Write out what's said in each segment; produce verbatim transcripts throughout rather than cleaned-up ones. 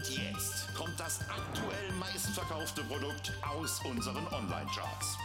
Und jetzt kommt das aktuell meistverkaufte Produkt aus unseren Online-Charts.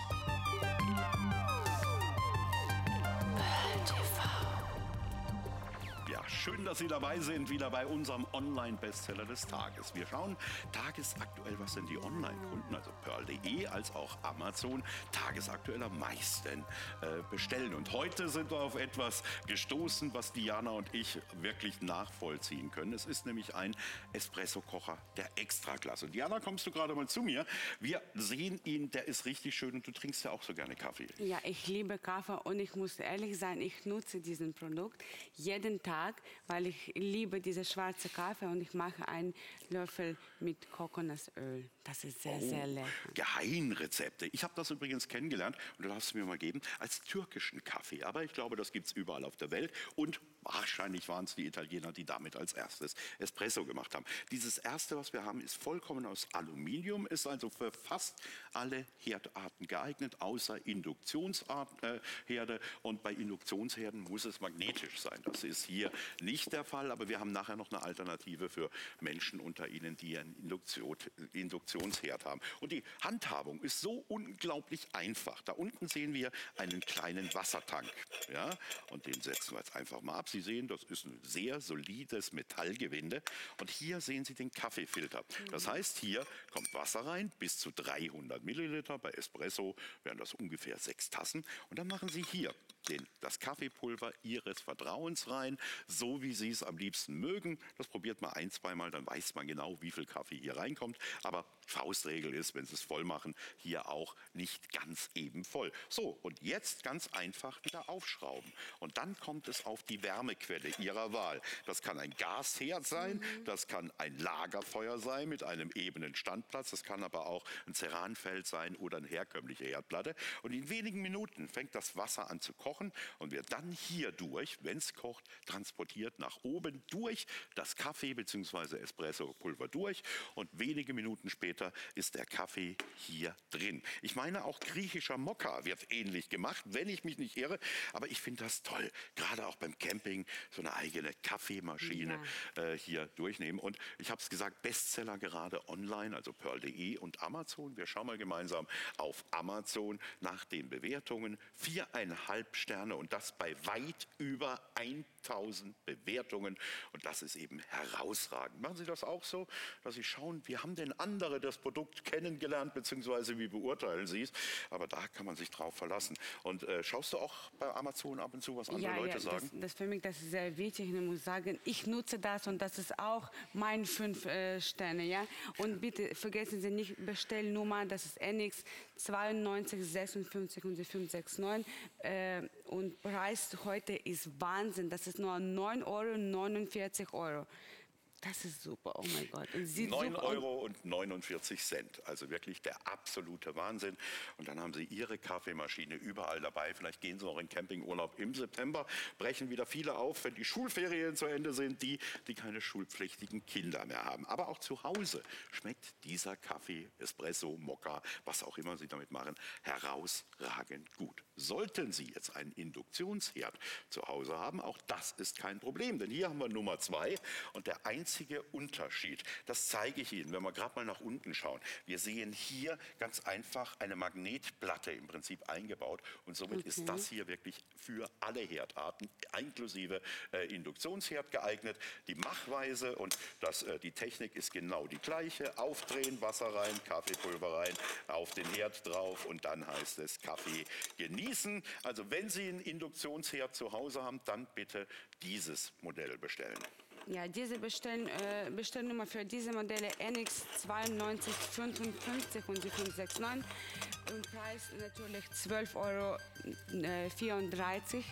Ja, schön, dass Sie dabei sind, wieder bei unserem Online-Bestseller des Tages. Wir schauen tagesaktuell, was denn die Online-Kunden, also Pearl punkt de als auch Amazon, tagesaktuell am meisten äh, bestellen. Und heute sind wir auf etwas gestoßen, was Diana und ich wirklich nachvollziehen können. Es ist nämlich ein Espresso-Kocher der Extraklasse. Diana, kommst du gerade mal zu mir? Wir sehen ihn, der ist richtig schön und du trinkst ja auch so gerne Kaffee. Ja, ich liebe Kaffee und ich muss ehrlich sein, ich nutze diesen Produkt jeden Tag, weil ich liebe diese schwarze Kaffee und ich mache einen Löffel mit Kokosnussöl. Das ist sehr, oh, sehr lecker. Geheimrezepte. Ich habe das übrigens kennengelernt und du darfst es mir mal geben, als türkischen Kaffee. Aber ich glaube, das gibt es überall auf der Welt und wahrscheinlich waren es die Italiener, die damit als erstes Espresso gemacht haben. Dieses erste, was wir haben, ist vollkommen aus Aluminium, ist also für fast alle Herdarten geeignet, außer Induktionsherde. Und bei Induktionsherden muss es magnetisch sein. Das ist hier nicht der Fall, aber wir haben nachher noch eine Alternative für Menschen unter Ihnen, die einen Induktion, Induktionsherd haben. Und die Handhabung ist so unglaublich einfach. Da unten sehen wir einen kleinen Wassertank. Ja? Und den setzen wir jetzt einfach mal ab. Sie sehen, das ist ein sehr solides Metallgewinde. Und hier sehen Sie den Kaffeefilter. Das heißt, hier kommt Wasser rein, bis zu dreihundert Milliliter. Bei Espresso wären das ungefähr sechs Tassen. Und dann machen Sie hier Den, das Kaffeepulver Ihres Vertrauens rein, so wie Sie es am liebsten mögen. Das probiert man ein, zweimal, dann weiß man genau, wie viel Kaffee hier reinkommt. Aber Faustregel ist, wenn Sie es voll machen, hier auch nicht ganz eben voll. So, und jetzt ganz einfach wieder aufschrauben. Und dann kommt es auf die Wärmequelle Ihrer Wahl. Das kann ein Gasherd sein, mhm. das kann ein Lagerfeuer sein mit einem ebenen Standplatz, das kann aber auch ein Ceranfeld sein oder eine herkömmliche Herdplatte. Und in wenigen Minuten fängt das Wasser an zu kochen und wird dann hier durch, wenn es kocht, transportiert nach oben durch das Kaffee bzw. Espresso-Pulver durch und wenige Minuten später ist der Kaffee hier drin. Ich meine, auch griechischer Mokka wird ähnlich gemacht, wenn ich mich nicht irre, aber ich finde das toll, gerade auch beim Camping so eine eigene Kaffeemaschine ja. äh, hier durchnehmen. Und ich habe es gesagt, Bestseller gerade online, also Pearl punkt de und Amazon. Wir schauen mal gemeinsam auf Amazon nach den Bewertungen. Viereinhalb Sterne und das bei weit über tausend Bewertungen und das ist eben herausragend. Machen Sie das auch so, dass Sie schauen, wie haben denn andere das Produkt kennengelernt, beziehungsweise wie beurteilen Sie es? Aber da kann man sich drauf verlassen. Und äh, schaust du auch bei Amazon ab und zu, was andere ja, Leute ja, sagen? Das, das für mich das ist sehr wichtig. Ich muss sagen, ich nutze das und das ist auch mein fünf äh, Sterne. Ja? Und bitte vergessen Sie nicht Bestellnummer, das ist N X zweiundneunzig sechsundfünfzig und die fünf sechs neun. Äh, und Preis heute ist Wahnsinn. Das ist nur neun Euro neunundvierzig Euro. Das ist super, oh mein Gott. neun Euro und neunundvierzig Cent, also wirklich der absolute Wahnsinn. Und dann haben Sie Ihre Kaffeemaschine überall dabei. Vielleicht gehen Sie noch in Campingurlaub im September, brechen wieder viele auf, wenn die Schulferien zu Ende sind, die, die keine schulpflichtigen Kinder mehr haben. Aber auch zu Hause schmeckt dieser Kaffee, Espresso, Mokka, was auch immer Sie damit machen, herausragend gut. Sollten Sie jetzt einen Induktionsherd zu Hause haben, auch das ist kein Problem, denn hier haben wir Nummer zwei und der einzige einzige Unterschied, das zeige ich Ihnen, wenn wir gerade mal nach unten schauen. Wir sehen hier ganz einfach eine Magnetplatte im Prinzip eingebaut und somit okay. ist das hier wirklich für alle Herdarten, inklusive äh, Induktionsherd geeignet. Die Machweise und das, äh, die Technik ist genau die gleiche. Aufdrehen, Wasser rein, Kaffeepulver rein, auf den Herd drauf und dann heißt es Kaffee genießen. Also wenn Sie einen Induktionsherd zu Hause haben, dann bitte dieses Modell bestellen. Ja, diese Bestell, äh, Bestellnummer für diese Modelle N X zweiundneunzig fünfundfünfzig und die fünf sechs neun. Und Preis natürlich zwölf Euro vierunddreißig.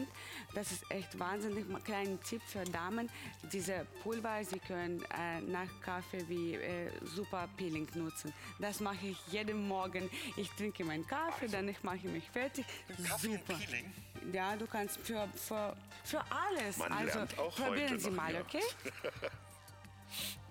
Das ist echt wahnsinnig. Ein kleiner Tipp für Damen. Diese Pulver, Sie können äh, nach Kaffee wie äh, super Peeling nutzen. Das mache ich jeden Morgen. Ich trinke meinen Kaffee, dann ich mache mich fertig. Kaffee super. Und Peeling? Ja, du kannst für, für, für alles. Man also lernt auch probieren heute Sie noch mal, mehr. Okay?